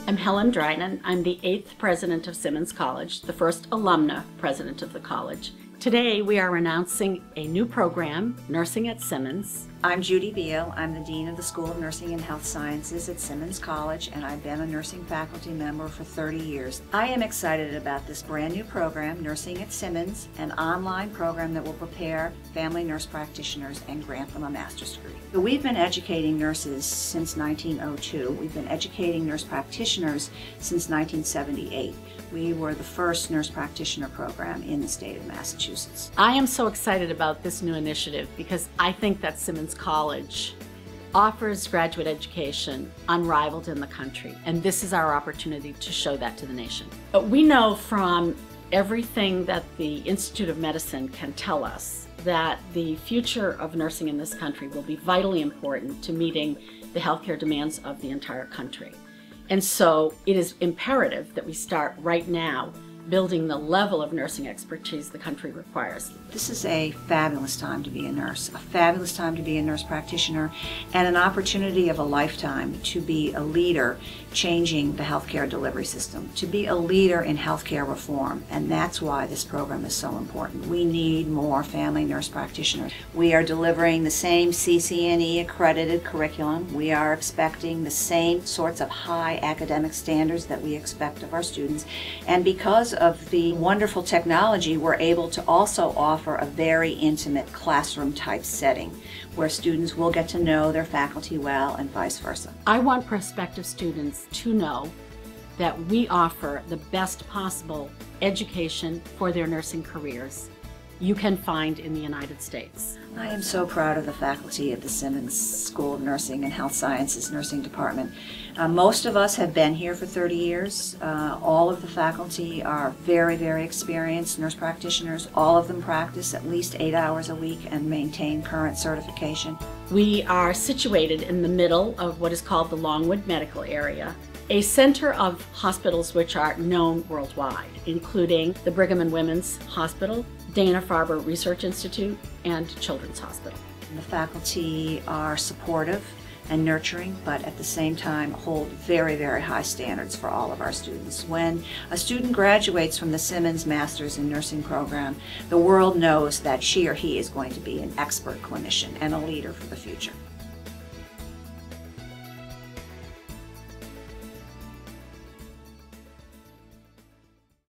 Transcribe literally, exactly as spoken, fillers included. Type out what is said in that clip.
I'm Helen Dryden. I'm the eighth president of Simmons College, the first alumna president of the college. Today we are announcing a new program, Nursing at Simmons. I'm Judy Beal. I'm the Dean of the School of Nursing and Health Sciences at Simmons College, and I've been a nursing faculty member for thirty years. I am excited about this brand new program, Nursing at Simmons, an online program that will prepare family nurse practitioners and grant them a master's degree. So we've been educating nurses since nineteen oh two. We've been educating nurse practitioners since nineteen seventy-eight. We were the first nurse practitioner program in the state of Massachusetts. I am so excited about this new initiative because I think that Simmons College offers graduate education unrivaled in the country, and this is our opportunity to show that to the nation. But we know from everything that the Institute of Medicine can tell us that the future of nursing in this country will be vitally important to meeting the healthcare demands of the entire country. And so it is imperative that we start right now building the level of nursing expertise the country requires. This is a fabulous time to be a nurse, a fabulous time to be a nurse practitioner, and an opportunity of a lifetime to be a leader changing the healthcare delivery system, to be a leader in healthcare reform, and that's why this program is so important. We need more family nurse practitioners. We are delivering the same C C N E accredited curriculum. We are expecting the same sorts of high academic standards that we expect of our students, and because of the wonderful technology, we're able to also offer a very intimate classroom type setting where students will get to know their faculty well and vice versa. I want prospective students to know that we offer the best possible education for their nursing careers you can find in the United States. I am so proud of the faculty of the Simmons School of Nursing and Health Sciences Nursing Department. Uh, most of us have been here for thirty years. Uh, all of the faculty are very, very experienced nurse practitioners. All of them practice at least eight hours a week and maintain current certification. We are situated in the middle of what is called the Longwood Medical Area, a center of hospitals which are known worldwide, including the Brigham and Women's Hospital, Dana-Farber Research Institute, and Children's Hospital. The faculty are supportive and nurturing, but at the same time hold very, very high standards for all of our students. When a student graduates from the Simmons Masters in Nursing program, the world knows that she or he is going to be an expert clinician and a leader for the future.